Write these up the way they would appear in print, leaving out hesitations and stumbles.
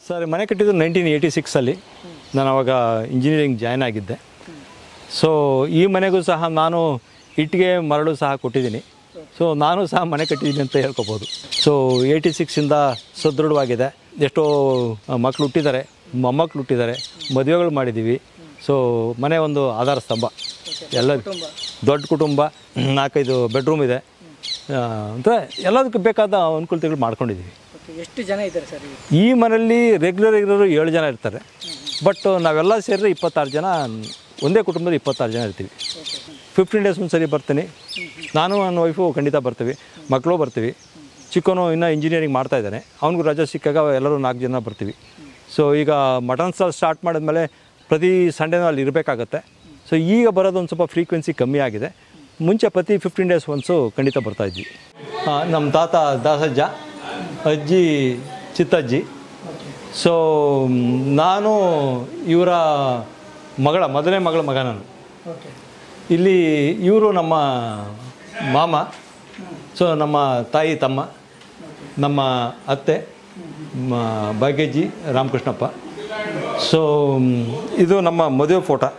Sir ಮನೆ ಕಟ್ಟಿದ್ದು 1986 ನಾನು ಆವಾಗ ಇಂಜಿನಿಯರಿಂಗ್ ಜಾಯ್ನ್ ಆಗಿದ್ದೆ. ಸೊ ಈ ಮನೆಗೂ ಸಹ ನಾನು ಇಟ್ಟಿಗೆ ಮರಳು ಸಹ ಕೊಟ್ಟಿದ್ದೀನಿ. ಸೊ ನಾನು ಸಹ ಮನೆ ಕಟ್ಟಿದ್ದೀನಿ ಅಂತ ಹೇಳ್ಕೊಬೋದು. ಸೊ 86ಇಂದ ಸದೃಢವಾಗಿದೆ. ಎಷ್ಟೋ ಮಕ್ಕಳು ಹುಟ್ಟಿದ್ದಾರೆ, ಮೊಮ್ಮಕ್ಕಳು ಹುಟ್ಟಿದ್ದಾರೆ, ಮದುವೆಗಳು ಮಾಡಿದ್ದೀವಿ. ಸೊ ಮನೆ ಒಂದು ಆಧಾರ ಸ್ತಂಭ. ಎಲ್ಲ ದೊಡ್ಡ ಕುಟುಂಬ, 4-5 ಬೆಡ್ರೂಮ್ ಇದೆ ಅಂತ ಎಲ್ಲದಕ್ಕೆ ಬೇಕಾದ ಅನುಕೂಲತೆಗಳು ಮಾಡ್ಕೊಂಡಿದ್ದೀವಿ. ಎಷ್ಟು ಜನ ಇದ್ದಾರೆ ಸರ್ ಈ ಮನೆಯಲ್ಲಿ ರೆಗ್ಯುಲರ್ ಇರೋರು 7 ಜನ ಇರ್ತಾರೆ. ಬಟ್ ನಾವೆಲ್ಲ ಸೇರಿದ್ರೆ 26 ಜನ, ಒಂದೇ ಕುಟುಂಬದಲ್ಲಿ 26 ಜನ ಇರ್ತೀವಿ. 15 ಡೇಸ್ ಒಂದ್ಸರಿ ಬರ್ತೀನಿ. ನಾನು ನನ್ನ ವೈಫು ಖಂಡಿತ ಬರ್ತೀವಿ, ಮಕ್ಕಳು ಬರ್ತೀವಿ. ಚಿಕ್ಕವನು ಇನ್ನೂ ಇಂಜಿನಿಯರಿಂಗ್ ಮಾಡ್ತಾಯಿದ್ದಾನೆ, ಅವ್ನಿಗೂ ರಜೆ ಸಿಕ್ಕಾಗ ಎಲ್ಲರೂ 4 ಜನ ಬರ್ತೀವಿ. ಸೊ ಈಗ ಮಟನ್ ಸ್ಟಾರ್ಟ್ ಮಾಡಿದ್ಮೇಲೆ ಪ್ರತಿ ಸಂಡೇನೂ ಅಲ್ಲಿ ಇರಬೇಕಾಗತ್ತೆ. ಸೊ ಈಗ ಬರೋದೊಂದು ಸ್ವಲ್ಪ ಫ್ರೀಕ್ವೆನ್ಸಿ ಕಮ್ಮಿ ಆಗಿದೆ. ಮುಂಚೆ ಪ್ರತಿ 15 ಡೇಸ್ ಒನ್ಸು ಖಂಡಿತ ಬರ್ತಾಯಿದ್ವಿ. ನಮ್ಮ ತಾತ ದಾಸಜ್ಜ, ಅಜ್ಜಿ ಚಿತ್ತಜ್ಜಿ. ಸೊ ನಾನು ಇವರ ಮೊದಲನೇ ಮಗಳ ಮಗ ನಾನು. ಇಲ್ಲಿ ಇವರು ನಮ್ಮ ಮಾಮ. ಸೊ ನಮ್ಮ ತಾಯಿ ತಮ್ಮ, ನಮ್ಮ ಅತ್ತೆ ಭಾಗ್ಯಜ್ಜಿ ರಾಮಕೃಷ್ಣಪ್ಪ. ಸೊ ಇದು ನಮ್ಮ ಮದುವೆ ಫೋಟೋ.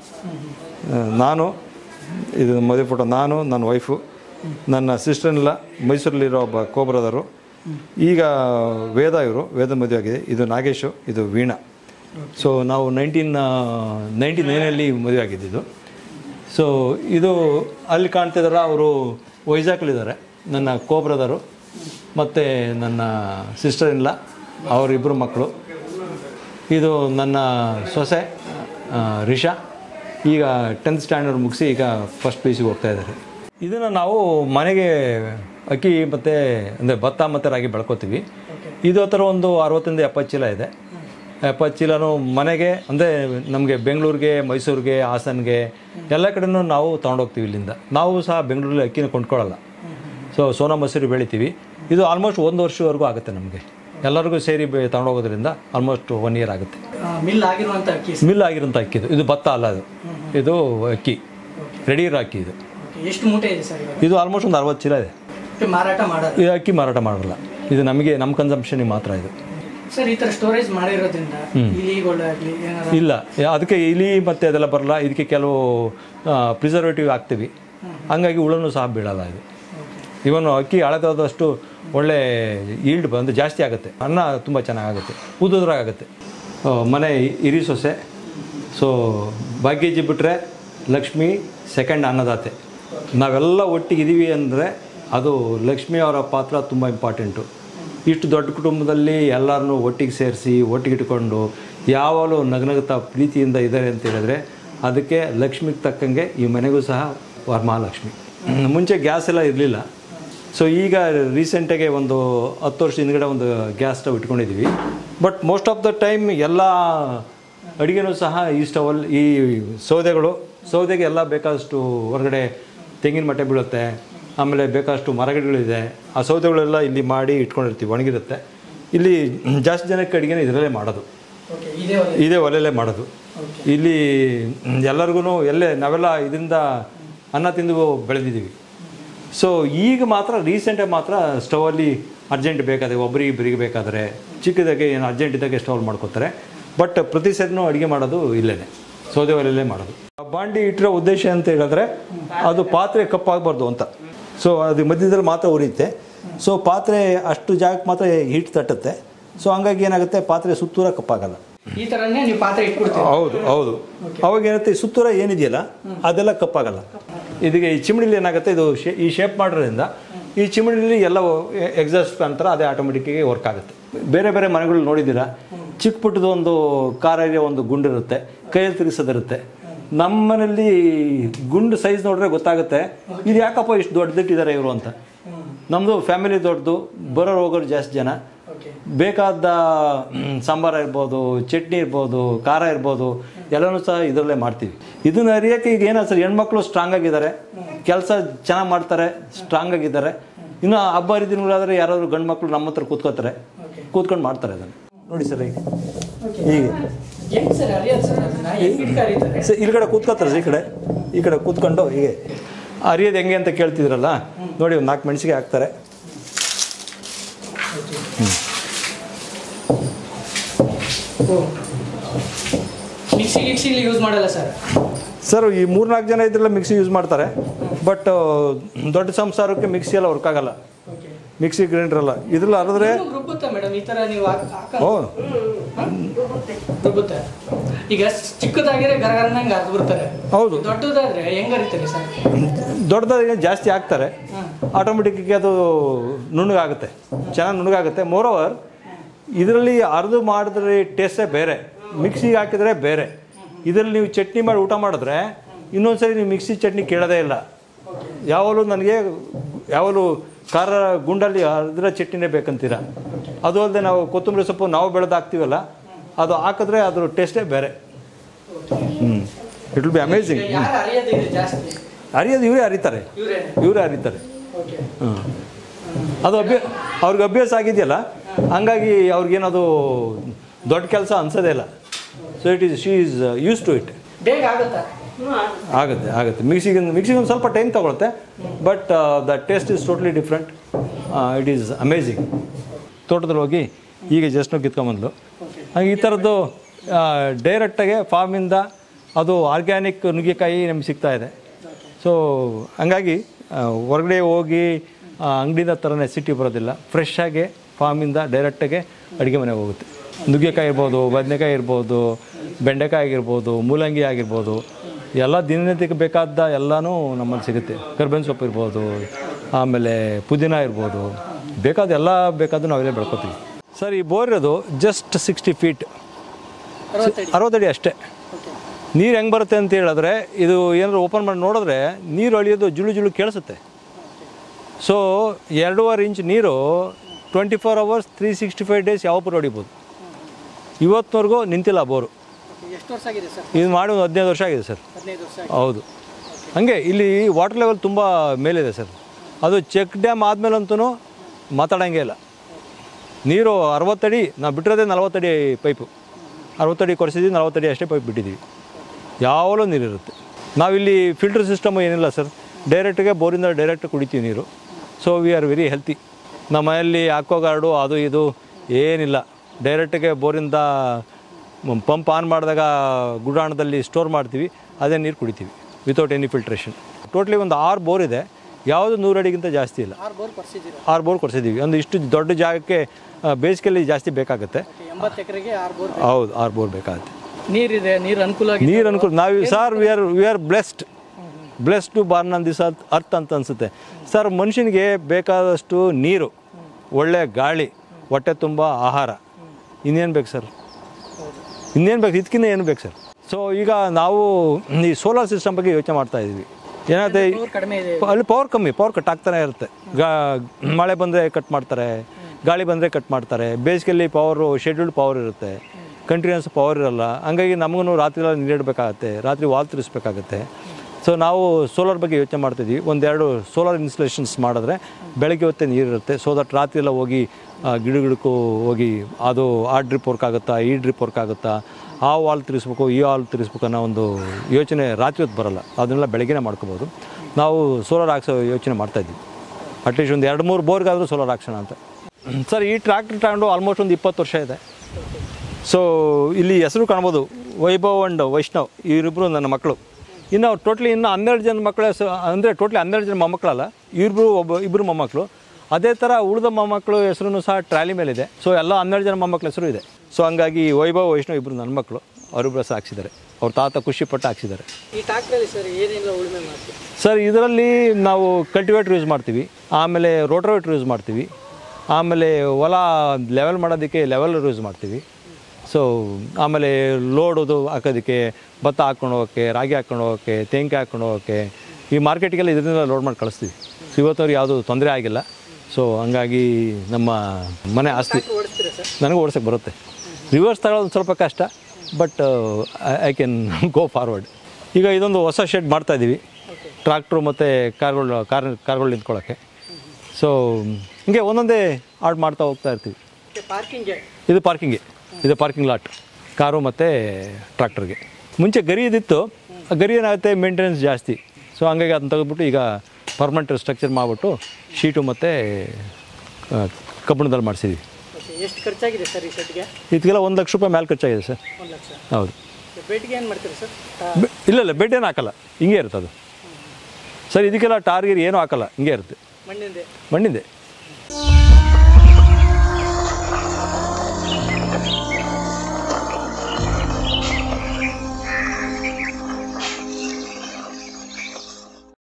ಇದು ಮದುವೆ ಫೋಟೋ. ನಾನು, ನನ್ನ ವೈಫು, ನನ್ನ ಸಿಸ್ಟರ್ನೆಲ್ಲ ಮೈಸೂರಲ್ಲಿರೋ ಒಬ್ಬ ಕೋಬ್ರದರು. ಈಗ ವೇದ ಮದುವೆ ಆಗಿದೆ. ಇದು ನಾಗೇಶು, ಇದು ವೀಣಾ. ಸೊ ನಾವು 1999 ಮದುವೆ ಆಗಿದ್ದು. ಸೊ ಇದು ಅಲ್ಲಿ ಕಾಣ್ತಿದಾರ, ಅವರು ವೈಜಾಗ್ಲಿದ್ದಾರೆ, ನನ್ನ ಕೋಬ್ರದರು. ಮತ್ತು ನನ್ನ ಸಿಸ್ಟರ್ ಇಲ್ಲ, ಅವರಿಬ್ಬರು ಮಕ್ಕಳು. ಇದು ನನ್ನ ಸೊಸೆ ರಿಷಾ, ಈಗ 10th ಸ್ಟ್ಯಾಂಡರ್ಡ್ ಮುಗಿಸಿ ಈಗ ಫಸ್ಟ್ PUC ಹೋಗ್ತಾಯಿದ್ದಾರೆ. ಇದನ್ನು ನಾವು ಮನೆಗೆ ಅಕ್ಕಿ ಮತ್ತು ಅಂದರೆ ಭತ್ತ ಮತ್ತು ರಾಗಿ ಬೆಳ್ಕೊತೀವಿ. ಇದು ಆ ಥರ ಒಂದು 60-70 ಚೀಲ ಇದೆ. 70 ಚೀಲನೂ ಮನೆಗೆ, ಅಂದರೆ ನಮಗೆ ಬೆಂಗಳೂರಿಗೆ, ಮೈಸೂರಿಗೆ, ಹಾಸನ್ಗೆ ಎಲ್ಲ ಕಡೆಯೂ ನಾವು ತೊಗೊಂಡೋಗ್ತೀವಿ. ಇಲ್ಲಿಂದ ನಾವು ಸಹ ಬೆಂಗಳೂರಲ್ಲಿ ಅಕ್ಕಿನ ಕೊಂಡ್ಕೊಳ್ಳಲ್ಲ. ಸೊ ಸೋನಾ ಮಸೂರಿ ಬೆಳಿತೀವಿ. ಇದು ಆಲ್ಮೋಸ್ಟ್ 1 ವರ್ಷವರೆಗೂ ಆಗುತ್ತೆ ನಮಗೆ. ಎಲ್ಲರಿಗೂ ಸೇರಿ ತೊಗೊಂಡೋಗೋದ್ರಿಂದ ಆಲ್ಮೋಸ್ಟ್ 1 ಇಯರ್ ಆಗುತ್ತೆ. ಮಿಲ್ ಆಗಿರೋಂಥ ಅಕ್ಕಿದು. ಇದು ಭತ್ತ ಅಲ್ಲ, ಇದು ಅಕ್ಕಿ, ರೆಡಿ ಇರೋ ಅಕ್ಕಿ. ಇದು ಎಷ್ಟು ಮೂಟೆ ಇದೆ ಸರ್? ಇದು ಆಲ್ಮೋಸ್ಟ್ ಒಂದು 60 ಚೀಲ ಇದೆ. ಇದು ಅಕ್ಕಿ ಮಾರಾಟ ಮಾಡಲ್ಲ. ಇದು ನಮಗೆ, ನಮ್ಮ ಕನ್ಸಂಪ್ಷನ್ಗೆ ಮಾತ್ರ ಇದು. ಸರ್ ಈ ಥರ ಸ್ಟೋರೇಜ್ ಮಾಡಿರೋದ್ರಿಂದ ಇಲ್ಲ, ಅದಕ್ಕೆ ಇಲಿ ಮತ್ತು ಅದೆಲ್ಲ ಬರಲ್ಲ. ಇದಕ್ಕೆ ಕೆಲವು ಪ್ರಿಸರ್ವೇಟಿವ್ ಹಾಕ್ತೀವಿ, ಹಂಗಾಗಿ ಹುಳನೂ ಸಹ ಬೀಳಲ್ಲ. ಇದು ಇವನು ಅಕ್ಕಿ ಹಳೆದಾದಷ್ಟು ಒಳ್ಳೆ ಈಲ್ಡ್ ಬಂದು ಜಾಸ್ತಿ ಆಗುತ್ತೆ. ಅನ್ನ ತುಂಬ ಚೆನ್ನಾಗುತ್ತೆ, ಉದುದ್ರಾಗುತ್ತೆ. ಮನೆ ಹಿರಿ ಸೊಸೆ. ಸೊ ಭಾಗ್ಯಜ್ಜಿ ಬಿಟ್ಟರೆ ಲಕ್ಷ್ಮಿ ಸೆಕೆಂಡ್ ಅನ್ನದಾತೆ. ನಾವೆಲ್ಲ ಒಟ್ಟಿಗಿದ್ದೀವಿ ಅಂದರೆ ಅದು ಲಕ್ಷ್ಮಿ ಅವರ ಪಾತ್ರ ತುಂಬ ಇಂಪಾರ್ಟೆಂಟು. ಇಷ್ಟು ದೊಡ್ಡ ಕುಟುಂಬದಲ್ಲಿ ಎಲ್ಲರನ್ನೂ ಒಟ್ಟಿಗೆ ಸೇರಿಸಿ ಒಟ್ಟಿಗಿಟ್ಕೊಂಡು ಯಾವಾಗಲೂ ನಗನಗುತ್ತಾ ಪ್ರೀತಿಯಿಂದ ಇದ್ದಾರೆ ಅಂತ ಹೇಳಿದ್ರೆ ಅದಕ್ಕೆ ಲಕ್ಷ್ಮಿಗೆ ತಕ್ಕಂಗೆ ಈ ಮನೆಗೂ ಸಹ ವರಮಹಾಲಕ್ಷ್ಮಿ. ಮುಂಚೆ ಗ್ಯಾಸ್ ಎಲ್ಲ ಇರಲಿಲ್ಲ. ಸೊ ಈಗ ರೀಸೆಂಟಾಗೆ ಒಂದು 10 ವರ್ಷ ಹಿಂದ್ಗಡೆ ಒಂದು ಗ್ಯಾಸ್ ಸ್ಟವ್ ಇಟ್ಕೊಂಡಿದ್ದೀವಿ. But most of the time ಎಲ್ಲ ಅಡುಗೆನೂ ಸಹ ಈ ಸ್ಟವಲ್ಲಿ, ಈ ಸೌದೆಗೆ ಎಲ್ಲ ಬೇಕಾದಷ್ಟು ಹೊರಗಡೆ ತೆಂಗಿನ ಮಟ್ಟೆ ಬೀಳುತ್ತೆ, ಆಮೇಲೆ ಬೇಕಾದಷ್ಟು ಮರಗಿಡಗಳಿದೆ. ಆ ಸೌದೆಗಳೆಲ್ಲ ಇಲ್ಲಿ ಮಾಡಿ ಇಟ್ಕೊಂಡಿರ್ತೀವಿ, ಒಣಗಿರುತ್ತೆ. ಇಲ್ಲಿ ಜಾಸ್ತಿ ಜನಕ್ಕೆ ಅಡುಗೆನ ಇದರಲ್ಲೇ ಮಾಡೋದು, ಇದೇ ಒಲೆಯಲ್ಲೇ ಮಾಡೋದು. ಇಲ್ಲಿ ಎಲ್ಲರಿಗೂ ನಾವೆಲ್ಲ ಇದರಿಂದ ಅನ್ನ ತಿಂದು ಬೆಳೆದಿದ್ದೀವಿ. ಸೊ ಈಗ ಮಾತ್ರ ರೀಸೆಂಟಾಗಿ ಮಾತ್ರ ಸ್ಟವಲ್ಲಿ ಅರ್ಜೆಂಟ್ ಬೇಕಾದರೆ, ಒಬ್ಬರಿಗೆ ಬೇಕಾದರೆ, ಚಿಕ್ಕದಾಗೆ ಏನು ಅರ್ಜೆಂಟ್ ಇದ್ದಾಗೆ ಸ್ಟವ್ ಮಾಡ್ಕೋತಾರೆ. ಬಟ್ ಪ್ರತಿ ಸರಿನೂ ಅಡುಗೆ ಮಾಡೋದು ಇಲ್ಲೇ, ಸೌದೆ ಒಲೆಯಲ್ಲೇ ಮಾಡೋದು. ಬಾಂಡಿ ಇಟ್ಟಿರೋ ಉದ್ದೇಶ ಅಂತ ಹೇಳಿದ್ರೆ ಅದು ಪಾತ್ರೆ ಕಪ್ಪಾಗಬಾರ್ದು ಅಂತ. ಸೊ ಅದು ಮಧ್ಯದಲ್ಲಿ ಮಾತ್ರ ಉರಿಯುತ್ತೆ. ಸೊ ಪಾತ್ರೆ ಅಷ್ಟು ಜಾಗಕ್ಕೆ ಮಾತ್ರ ಹೀಟ್ ತಟ್ಟುತ್ತೆ. ಸೊ ಹಂಗಾಗಿ ಏನಾಗುತ್ತೆ, ಪಾತ್ರೆ ಸುತ್ತೂರ ಕಪ್ಪಾಗಲ್ಲ. ಈ ಥರನೇ ನೀವು ಪಾತ್ರೆ ಇಟ್ಕೊಡ್ತೀವಿ. ಹೌದು. ಅವಾಗ ಏನಾಗುತ್ತೆ, ಸುತ್ತೂರ ಏನಿದೆಯಲ್ಲ ಅದೆಲ್ಲ ಕಪ್ಪಾಗಲ್ಲ. ಇದಕ್ಕೆ ಈ ಚಿಮಣಿಲಿ ಏನಾಗುತ್ತೆ, ಇದು ಈ ಶೇಪ್ ಮಾಡೋದ್ರಿಂದ ಈ ಚಿಮಣಿಲಿ ಎಲ್ಲ ಎಕ್ಸಾಸ್ಟ್ ಅಂತಾರೆ, ಅದೇ ಆಟೋಮೆಟಿಕ್ಕಾಗಿ ವರ್ಕ್ ಆಗುತ್ತೆ. ಬೇರೆ ಬೇರೆ ಮನೆಗಳು ನೋಡಿದ್ದೀರಾ, ಚಿಕ್ಕ ಪುಟ್ಟದ ಒಂದು ಕಾರಲ್ಲಿ ಒಂದು ಗುಂಡಿರುತ್ತೆ, ಕೈಯಲ್ಲಿ ತಿರುಗಿಸೋದಿರುತ್ತೆ. ನಮ್ಮ ಮನೇಲಿ ಗುಂಡು ಸೈಜ್ ನೋಡಿದ್ರೆ ಗೊತ್ತಾಗುತ್ತೆ, ಇದು ಯಾಕಪ್ಪ ಇಷ್ಟು ದೊಡ್ಡದಿಟ್ಟಿದ್ದಾರೆ ಇವರು ಅಂತ. ನಮ್ಮದು ಫ್ಯಾಮಿಲಿ ದೊಡ್ಡದು, ಬರೋರು ಹೋಗೋರು ಜಾಸ್ತಿ ಜನ. ಬೇಕಾದ ಸಾಂಬಾರು ಇರ್ಬೋದು, ಚಟ್ನಿ ಇರ್ಬೋದು, ಖಾರ ಇರ್ಬೋದು, ಎಲ್ಲನೂ ಸಹ ಇದರಲ್ಲೇ ಮಾಡ್ತೀವಿ. ಇದನ್ನ ಅರಿಯೋಕ್ಕೆ ಈಗ ಏನ ಸರ್, ಹೆಣ್ಮಕ್ಳು ಸ್ಟ್ರಾಂಗ್ ಆಗಿದ್ದಾರೆ, ಕೆಲಸ ಚೆನ್ನಾಗಿ ಮಾಡ್ತಾರೆ, ಸ್ಟ್ರಾಂಗ್ ಆಗಿದ್ದಾರೆ. ಇನ್ನು ಹಬ್ಬ ಹರಿದಿನಗಳಾದರೆ ಯಾರಾದರೂ ಗಂಡು ಮಕ್ಕಳು ನಮ್ಮ ಹತ್ರ ಕೂತ್ಕೊಂಡು ಮಾಡ್ತಾರೆ ಅದನ್ನು. ನೋಡಿ ಸರ್, ಹೀಗೆ ಈ ಕಡೆ ಕೂತ್ಕೋತಾರೆ ಸರ್, ಈ ಕಡೆ ಕೂತ್ಕೊಂಡು ಹೀಗೆ ಅರಿಯೋದು ಹೆಂಗೆ ಅಂತ ಕೇಳ್ತಿದ್ರಲ್ಲ, ನೋಡಿ ಒಂದು 4 ಮೆಣಸಿಗೆ ಹಾಕ್ತಾರೆ. ಮಿಕ್ಸಿಲಿ ಯೂಸ್ ಮಾಡಲ್ಲ ಸರ್? ಸರ್ ಈ 3-4 ಜನ ಇದ್ರೆಲ್ಲ ಮಿಕ್ಸಿ ಯೂಸ್ ಮಾಡ್ತಾರೆ, ಬಟ್ ದೊಡ್ಡ ಸಂಸಾರಕ್ಕೆ ಮಿಕ್ಸಿ ಎಲ್ಲ ವರ್ಕ್ ಆಗಲ್ಲ, ಮಿಕ್ಸಿ ಗ್ರೈಂಡರ್ ಅಲ್ಲ. ಇದ್ರಲ್ಲಿ ಅರಿದ್ರೆ ರುಬ್ಬುತ್ತಾ ಮೇಡಮ್? ಈ ಥರ ನೀವು ಓ ರುಬ್ಬುತ್ತೆ. ಈಗ ಚಿಕ್ಕದಾಗಿದ್ರೆ ಗರಗರನಂಗೆ ಅರ್ದು ಬಿಡ್ತಾರೆ. ಹೌದು. ದೊಡ್ಡದಾದ್ರೆ ಹೆಂಗೆ ಅರಿತಾರೆ ಸರ್? ದೊಡ್ಡದಾಗಿ ಜಾಸ್ತಿ ಹಾಕ್ತಾರೆ, ಆಟೋಮೆಟಿಕ್ಕಾಗಿ ಅದು ನುಣ್ಣಗಾಗುತ್ತೆ, ಚೆನ್ನಾಗಿ ನುಣ್ಣಗಾಗುತ್ತೆ. ಮೋರೋವರ್ ಇದರಲ್ಲಿ ಅರ್ದು ಮಾಡಿದ್ರೆ ಟೇಸ್ಟೇ ಬೇರೆ, ಮಿಕ್ಸಿಗೆ ಹಾಕಿದರೆ ಬೇರೆ. ಇದರಲ್ಲಿ ನೀವು ಚಟ್ನಿ ಮಾಡಿ ಊಟ ಮಾಡಿದ್ರೆ ಇನ್ನೊಂದ್ಸರಿ ನೀವು ಮಿಕ್ಸಿ ಚಟ್ನಿ ಕೇಳೋದೇ ಇಲ್ಲ. ಯಾವಾಗಲೂ ನನಗೆ ಯಾವಾಗಲೂ ಖಾರ ಗುಂಡಲ್ಲಿ ಅದ್ರ ಚಟ್ನಿನೇ ಬೇಕಂತೀರ. ಅದು ಅಲ್ಲದೆ ನಾವು ಕೊತ್ತಂಬರಿ ಸೊಪ್ಪು ನಾವು ಬೆಳೆದು ಹಾಕ್ತೀವಲ್ಲ, ಅದು ಹಾಕಿದ್ರೆ ಅದ್ರ ಟೇಸ್ಟೇ ಬೇರೆ. It will be amazing. ಅರಿಯೋದು ಇವರೇ ಅರಿತಾರೆ. ಅದು ಅವ್ರಿಗೆ ಅಭ್ಯಾಸ ಆಗಿದೆಯಲ್ಲ, ಹಂಗಾಗಿ ಅವ್ರಿಗೇನದು ದೊಡ್ಡ ಕೆಲಸ ಅನ್ಸೋದೇ ಇಲ್ಲ. So she is used to it. ಬೇಗ ಆಗುತ್ತೆ. ಮಿಕ್ಸಿಗೆ ಒಂದು ಸ್ವಲ್ಪ ಟೈಮ್ ತಗೊಳುತ್ತೆ, but the taste is totally different. It is amazing. ತೋಟದಲ್ಲಿ ಹೋಗಿ ಈಗ ಜಸ್ಟ್ ಕಿತ್ಕೊಂಬಂದ್ಲು. ಹಾಗೆ ಈ ಥರದ್ದು ಡೈರೆಕ್ಟಾಗೆ ಫಾರ್ಮಿಂದ ಅದು ಆರ್ಗ್ಯಾನಿಕ್ ನುಗ್ಗೆಕಾಯಿ ನಮ್ಗೆ ಸಿಗ್ತಾಯಿದೆ. ಸೊ ಹಂಗಾಗಿ ಹೊರಗಡೆ ಹೋಗಿ ಅಂಗಡಿಯಿಂದ ಥರನೇ ಸಿಟಿ ಬರೋದಿಲ್ಲ. ಫ್ರೆಶ್ ಆಗಿ ಫಾರ್ಮಿಂದ ಡೈರೆಕ್ಟಾಗೆ ಅಡುಗೆ ಮನೆಗೆ ಹೋಗುತ್ತೆ. ನುಗ್ಗೆಕಾಯಿ ಇರ್ಬೋದು, ಬದನೆಕಾಯಿ ಇರ್ಬೋದು, ಬೆಂಡೆಕಾಯಿ ಆಗಿರ್ಬೋದು, ಮೂಲಂಗಿ ಆಗಿರ್ಬೋದು, ಎಲ್ಲ ದಿನನಿತ್ಯಕ್ಕೆ ಬೇಕಾದ ಎಲ್ಲನೂ ನಮ್ಮಲ್ಲಿ ಸಿಗುತ್ತೆ. ಕರ್ಬೇವಿನ ಸೊಪ್ಪು ಇರ್ಬೋದು, ಆಮೇಲೆ ಪುದೀನ ಇರ್ಬೋದು, ಬೇಕಾದ ನಾವು ಇಲ್ಲೇ ಬೆಳ್ಕೊತೀವಿ. ಸರ್ ಈ ಬೋರ್ ಇರೋದು ಜಸ್ಟ್ 60 ಫೀಟ್, 60 ಅಡಿ ಅಷ್ಟೇ. ನೀರು ಹೆಂಗೆ ಬರುತ್ತೆ ಅಂತ ಹೇಳಿದ್ರೆ, ಇದು ಏನಾದ್ರು ಓಪನ್ ಮಾಡಿ ನೋಡಿದ್ರೆ ನೀರು ಅಳಿಯೋದು ಜುಳು ಕೇಳಿಸುತ್ತೆ. ಸೊ 2.5 ಇಂಚ್ ನೀರು 24 hours 365 ಡೇಸ್ ಯಾವೊಬ್ಬರು ಹೊಡಿಬೋದು. ಇವತ್ತಿನವರೆಗೂ ನಿಂತಿಲ್ಲ ಬೋರು. ಎಷ್ಟು ವರ್ಷ ಆಗಿದೆ ಸರ್? ಇದು ಮಾಡಿ ಒಂದು 15 ವರ್ಷ ಆಗಿದೆ ಸರ್. ಹೌದು. ಹಾಗೆ ಇಲ್ಲಿ ವಾಟರ್ ಲೆವೆಲ್ ತುಂಬ ಮೇಲಿದೆ ಸರ್. ಅದು ಚೆಕ್ ಡ್ಯಾಮ್ ಆದಮೇಲಂತೂ ಮಾತಾಡೋಂಗೆ ಇಲ್ಲ. ನೀರು 60 ಅಡಿ, ನಾವು ಬಿಟ್ಟಿರೋದೇ 40 ಅಡಿ ಪೈಪು. 60 ಅಡಿ ಕೊರೆಸಿದ್ದೀವಿ, 40 ಅಡಿ ಅಷ್ಟೇ ಪೈಪ್ ಬಿಟ್ಟಿದ್ದೀವಿ. ಯಾವಾಗಲೂ ನೀರಿರುತ್ತೆ. ನಾವಿಲ್ಲಿ ಫಿಲ್ಟರ್ ಸಿಸ್ಟಮ್ ಏನಿಲ್ಲ ಸರ್, ಡೈರೆಕ್ಟ್ಗೆ ಬೋರಿಂದ ಡೈರೆಕ್ಟ್ ಕುಡಿತೀವಿ ನೀರು. So we are very healthy. ನಮ್ಮ ಮನೆಯಲ್ಲಿ ಆಕ್ವಾಗಾರ್ಡು ಅದು ಇದು ಏನಿಲ್ಲ, ಡೈರೆಕ್ಟ್ಗೆ ಬೋರಿಂದ ಪಂಪ್ ಆನ್ ಮಾಡಿದಾಗ ಗುಡಾಣದಲ್ಲಿ ಸ್ಟೋರ್ ಮಾಡ್ತೀವಿ, ಅದೇ ನೀರು ಕುಡಿತೀವಿ ವಿತೌಟ್ ಎನಿ ಫಿಲ್ಟ್ರೇಷನ್. ಟೋಟ್ಲಿ ಒಂದು 6 ಬೋರ್ ಇದೆ, ಯಾವುದು 100 ಅಡಿಗಿಂತ ಜಾಸ್ತಿ ಇಲ್ಲ. 6 ಬೋರ್ ಕೊಡಿಸಿದ್ದೀವಿ. ಒಂದು ಇಷ್ಟು ದೊಡ್ಡ ಜಾಗಕ್ಕೆ ಬೇಸಿಗೆಯಲ್ಲಿ ಜಾಸ್ತಿ ಬೇಕಾಗುತ್ತೆ. 80 ಎಕರೆಗೆ 6 ಬೋರ್. ಹೌದು, 6 ಬೋರ್ ಬೇಕಾಗುತ್ತೆ. ನೀರು ಅನುಕೂಲ. ನಾವು sir we are blessed to born on this earth ಅಂತ ಅನಿಸುತ್ತೆ ಸರ್. ಮನುಷ್ಯನಿಗೆ ಬೇಕಾದಷ್ಟು ನೀರು, ಒಳ್ಳೆ ಗಾಳಿ, ಹೊಟ್ಟೆ ತುಂಬ ಆಹಾರ, ಇನ್ನೇನು ಬೇಕು ಸರ್? ಇನ್ನೇನು ಬೇಕು? ಇದಕ್ಕಿಂತ ಏನು ಬೇಕು ಸರ್? ಸೊ ಈಗ ನಾವು ಈ ಸೋಲಾರ್ ಸಿಸ್ಟಮ್ ಬಗ್ಗೆ ಯೋಚನೆ ಮಾಡ್ತಾಯಿದ್ವಿ. ಏನಾಗುತ್ತೆ, ಅಲ್ಲಿ ಪವರ್ ಕಟ್ ಆಗ್ತಾನೆ ಇರುತ್ತೆ. ಮಳೆ ಬಂದರೆ ಕಟ್ ಮಾಡ್ತಾರೆ, ಗಾಳಿ ಬಂದರೆ ಕಟ್ ಮಾಡ್ತಾರೆ. ಬೇಸಿಗೆಯಲ್ಲಿ ಶೆಡ್ಯೂಲ್ಡ್ ಪವರ್ ಇರುತ್ತೆ, ಕಂಟಿನ್ಯೂಸ್ ಪವರ್ ಇರಲ್ಲ. ಹಂಗಾಗಿ ನಮಗೂ ರಾತ್ರಿ ಎಲ್ಲ ನೀರಿಡಬೇಕಾಗತ್ತೆ, ರಾತ್ರಿ ವಾಲ್ ತಿರ್ಸ್ಬೇಕಾಗತ್ತೆ. ಸೊ ನಾವು ಸೋಲಾರ್ ಬಗ್ಗೆ ಯೋಚನೆ ಮಾಡ್ತಿದ್ವಿ. 1-2 ಸೋಲಾರ್ ಇನ್ಸ್ಟಾಲೇಷನ್ಸ್ ಮಾಡಿದ್ರೆ ಬೆಳಗ್ಗೆ ಹೊತ್ತೇ ನೀರಿರುತ್ತೆ. ಸೊ ದಟ್ ರಾತ್ರಿ ಎಲ್ಲ ಹೋಗಿ ಗಿಡಗಳಿಗೂ ಹೋಗಿ ಅದು ಆ ಡ್ರಿಪ್ ವರ್ಕ್ ಆಗುತ್ತಾ, ಈ ಡ್ರಿಪ್ ವರ್ಕ್ ಆಗುತ್ತಾ, ಆ ವಾಲ್ ತಿರ್ಸ್ಬೇಕು, ಈ ವಾಲ್ ತಿರ್ಸ್ಬೇಕು ಅನ್ನೋ ಒಂದು ಯೋಚನೆ ರಾತ್ರಿ ಹೊತ್ತು ಬರೋಲ್ಲ. ಅದನ್ನೆಲ್ಲ ಬೆಳಗ್ಗೆನೇ ಮಾಡ್ಕೋಬೋದು. ನಾವು ಸೋಲಾರ್ ಹಾಕ್ಸೋ ಯೋಚನೆ ಮಾಡ್ತಾಯಿದ್ವಿ. ಅಟ್ಲೀಸ್ಟ್ ಒಂದು 2-3 ಬೋರ್ಗಾದರೂ ಸೋಲಾರ್ ಹಾಕ್ಸೋಣ ಅಂತ. ಸರ್ ಈ ಟ್ರ್ಯಾಕ್ಟರ್ ತಗೊಂಡು ಆಲ್ಮೋಸ್ಟ್ ಒಂದು 20 ವರ್ಷ ಇದೆ. ಸೊ ಇಲ್ಲಿ ಹೆಸರು ಕಾಣ್ಬೋದು, ವೈಭವ್ ಆ್ಯಂಡ್ ವೈಷ್ಣವ್, ಇವರಿಬ್ಬರು ನನ್ನ ಮಕ್ಕಳು. ಇನ್ನು ಟೋಟ್ಲಿ 12 ಜನ ಮಕ್ಕಳು, ಅಂದರೆ ಟೋಟ್ಲಿ 12 ಜನ ಮೊಮ್ಮಕ್ಕಳಲ್ಲ, ಇಬ್ಬರು ಮೊಮ್ಮಕ್ಕಳು. ಅದೇ ಥರ ಉಳಿದ ಮೊಮ್ಮಕ್ಕಳು ಹೆಸರು ಸಹ ಟ್ರಾಲಿ ಮೇಲಿದೆ. ಸೊ ಎಲ್ಲ 12 ಜನ ಮೊಮ್ಮಕ್ಕಳ ಹೆಸರು ಇದೆ. ಸೊ ಹಂಗಾಗಿ ವೈಭವ್ ವೈಷ್ಣವ್ ಇಬ್ಬರು ನನ್ನ ಮಕ್ಕಳು, ಅವರಿಬ್ಬರು ಸಹ ಹಾಕ್ಸಿದ್ದಾರೆ. ಅವ್ರ ತಾತ ಖುಷಿಪಟ್ಟು ಹಾಕ್ಸಿದ್ದಾರೆ. ಈ ಟ್ರ್ಯಾಕ್ಟ್ರಲ್ಲಿ ಸರ್ ಏನೆಲ್ಲ ಉಳುಮೆ ಮಾಡ್ತೀವಿ ಸರ್? ಇದರಲ್ಲಿ ನಾವು ಕಲ್ಟಿವೇಟ್ರ್ ಯೂಸ್ ಮಾಡ್ತೀವಿ, ಆಮೇಲೆ ರೋಟೋವೇಟ್ರ್ ಯೂಸ್ ಮಾಡ್ತೀವಿ, ಆಮೇಲೆ ಹೊಲ ಲೆವೆಲ್ ಮಾಡೋದಕ್ಕೆ ಲೆವೆಲರ್ ಯೂಸ್ ಮಾಡ್ತೀವಿ. ಸೊ ಆಮೇಲೆ ಲೋಡೋದು ಹಾಕೋದಕ್ಕೆ, ಭತ್ತ ಹಾಕ್ಕೊಂಡು ಹೋಗೋಕ್ಕೆ, ರಾಗಿ ಹಾಕ್ಕೊಂಡು ಹೋಗೋಕ್ಕೆ, ತೆಂಗಿನಕಾಯಿ ಹಾಕ್ಕೊಂಡು ಹೋಗೋಕ್ಕೆ, ಈ ಮಾರ್ಕೆಟಿಗೆಲ್ಲ ಇದರಿಂದ ಲೋಡ್ ಮಾಡಿ ಕಳಿಸ್ತೀವಿ. ಸೊ ಇವತ್ತವ್ರಿಗೆ ಯಾವುದೂ ತೊಂದರೆ ಆಗಿಲ್ಲ. ಸೊ ಹಂಗಾಗಿ ನಮ್ಮ ಮನೆ ಆಸ್ತಿ ನನಗೂ ಓಡಿಸೋಕ್ಕೆ ಬರುತ್ತೆ. ರಿವರ್ಸ್ ತಗೊಳ್ಳೋದು ಸ್ವಲ್ಪ ಕಷ್ಟ, but I can go forward. ಈಗ ಇದೊಂದು ಹೊಸ ಶೆಡ್ ಮಾಡ್ತಾಯಿದ್ದೀವಿ, ಟ್ರಾಕ್ಟ್ರು ಮತ್ತು ಕಾರ್ಗಳು ನಿಂತ್ಕೊಳ್ಳೋಕ್ಕೆ. ಸೊ ಹಿಂಗೆ ಒಂದೊಂದೇ ಆಡ್ ಮಾಡ್ತಾ ಹೋಗ್ತಾ ಇರ್ತೀವಿ. ಇದು ಪಾರ್ಕಿಂಗ್ ಲಾಟ್, ಕಾರು ಮತ್ತು ಟ್ರಾಕ್ಟರ್ಗೆ. ಮುಂಚೆ ಗರಿ ಇದ್ದಿತ್ತು, ಗರಿ ಏನಾಗುತ್ತೆ, ಮೇಂಟೆನೆನ್ಸ್ ಜಾಸ್ತಿ. ಸೊ ಹಂಗಾಗಿ ಅದನ್ನ ತೆಗೆದ್ಬಿಟ್ಟು ಈಗ ಪರ್ಮನೆಂಟ್ ಸ್ಟ್ರಕ್ಚರ್ ಮಾಡಿಬಿಟ್ಟು ಶೀಟು ಮತ್ತು ಕಬ್ಬಿಣದಲ್ಲಿ ಮಾಡಿಸಿದ್ವಿ. ಎಷ್ಟು ಖರ್ಚಾಗಿದೆ ಸರ್ ಈ ಸೆಟ್ಗೆ? ಇದಕ್ಕೆಲ್ಲ 1 ಲಕ್ಷ ರೂಪಾಯಿ ಮೇಲೆ ಖರ್ಚಾಗಿದೆ ಸರ್. 1 ಲಕ್ಷ. ಹೌದು. ಬೇಟಿಗೆ ಏನು ಮಾಡ್ತೀರಿ ಸರ್? ಇಲ್ಲ ಬೆಡ್ ಏನು ಹಾಕಲ್ಲ, ಹಿಂಗೆ ಇರುತ್ತೆ ಅದು ಸರ್. ಇದಕ್ಕೆಲ್ಲ ಟಾರ್ಗಿರ್ ಏನೂ ಹಾಕಲ್ಲ, ಹಿಂಗೆ ಇರುತ್ತೆ ಮಣ್ಣಿಂದೆ. ಮಣ್ಣಿಂದೆ